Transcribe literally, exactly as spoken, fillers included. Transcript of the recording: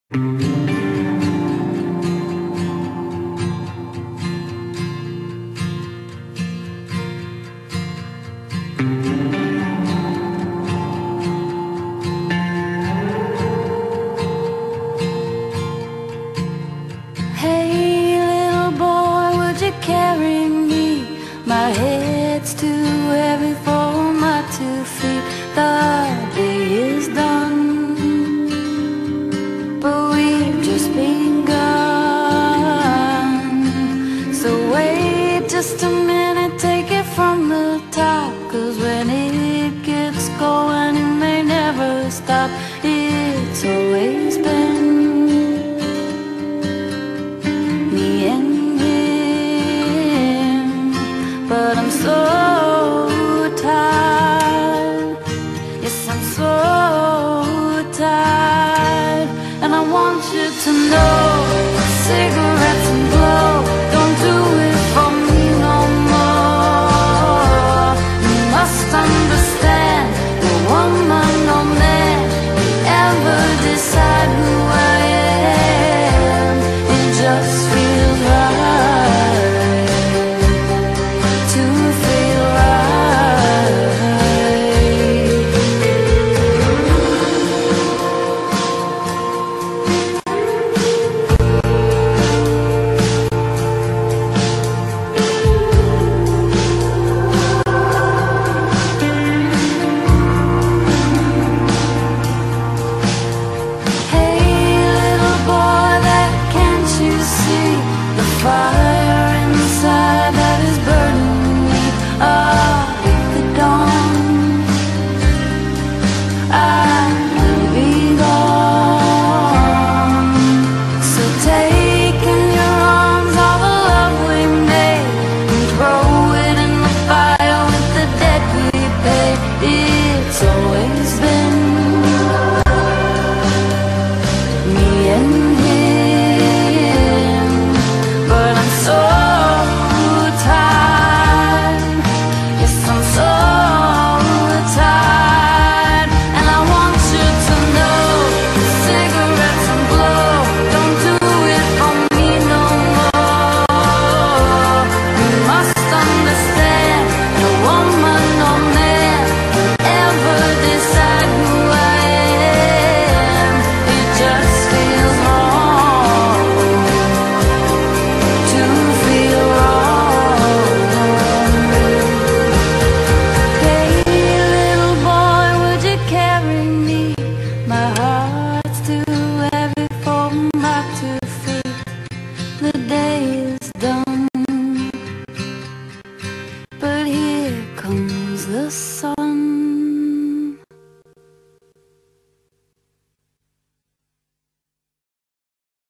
Hey little boy, would you carry me? My head's too heavy for my two feet. The day is done, but we've just begun. So wait just a minute, take it from the top, 'cause when it gets going it may never stop. It's always been me and him, but I'm so tired. Yes, I'm so tired. And I want you to know, cigarettes and blow don't do it for me no more. You must understand, no woman, no man can ever decide who I am. It just feels right to feel fire inside that is burning me. At the dawn I will be gone. So take in your arms all the love we made and throw it in the fire with the debt we paid. It's always been me and him, but I'm so tired. Yes, I'm so tired. And I want you to know, cigarettes and blow don't do it for me no more. You must understand, no woman, no man can ever decide who I am. It just feels wrong to feel wrong. Hey little boy, would you carry me? My heart's too heavy for my two feet. The day is done, but here comes the sun.